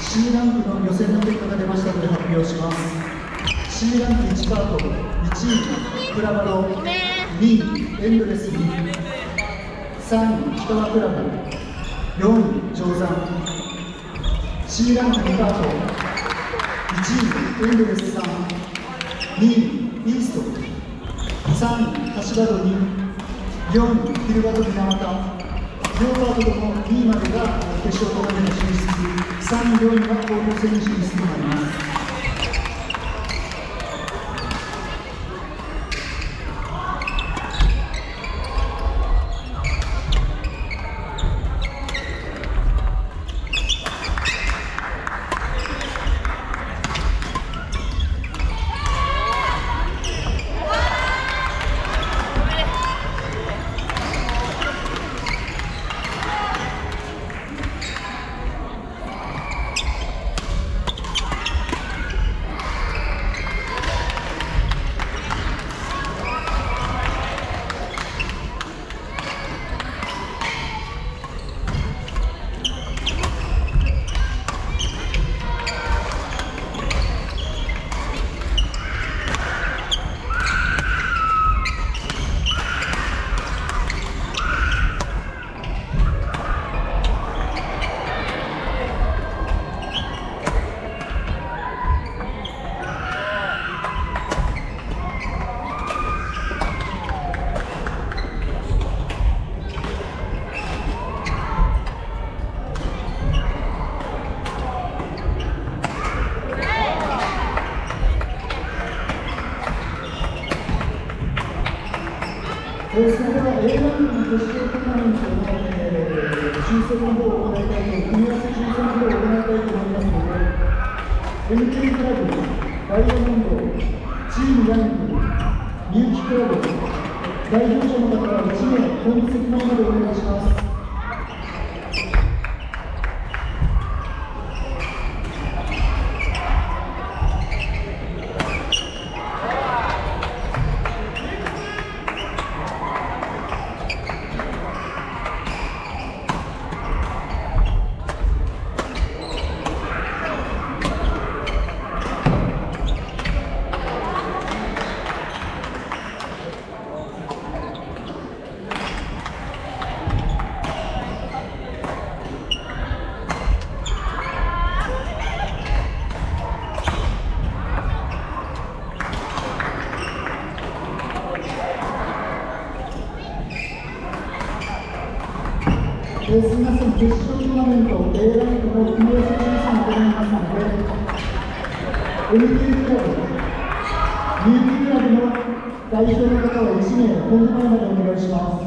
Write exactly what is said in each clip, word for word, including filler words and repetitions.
C ランクの予選の結果が出ましたので発表します。 C ランクいちパート、いちいクラバロ、にいエンドレスに、さんい北川クラブ、よんい定山。 C ランクにパート、いちいエンドレスさん、にいイースト、さんい橋場戸に、よんいフィルバート水俣。両パートともにいまでが決勝トーナメント進出、さんい、よんいが交流戦に進出となります。それでは A ランクの決勝トーナメントの、えー、抽選の方を行いたいと、組み合わせ抽選の方を行いたいと思いますので、エムケー クラブ、ダイヤモンド、チームヤング、みゆきクラブ、代表者の方はいち名、本席前までお願いします。えー、すみません、決勝トーナメント A ランクの組み合わせ抽選を行いますので、エムケー クラブ、みゆきクラブの代表の方はいち名、本部前までお願いします。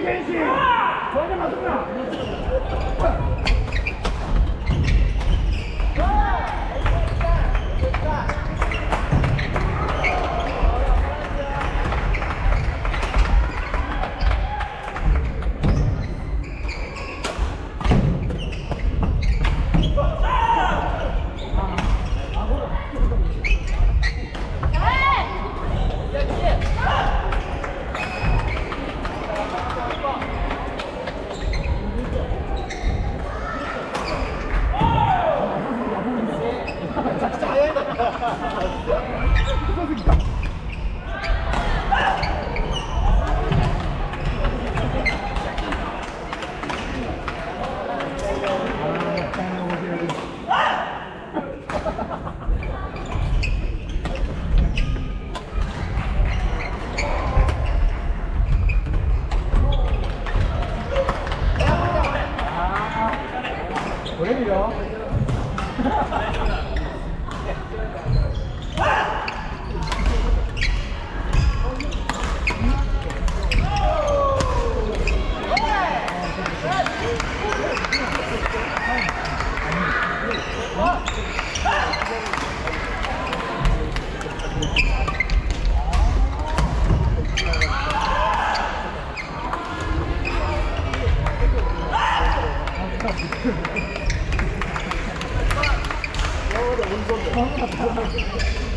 取れるよ。 今まで追い込んでる。